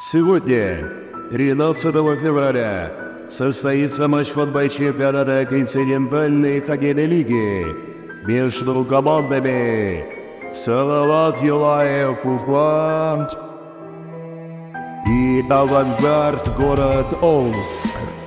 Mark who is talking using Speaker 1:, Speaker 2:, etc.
Speaker 1: Сегодня, 13 февраля, состоится матч футбольного чемпионата континентальной хоккейной лиги между командами Салават Юлаев Уфа и Авангард город Омск.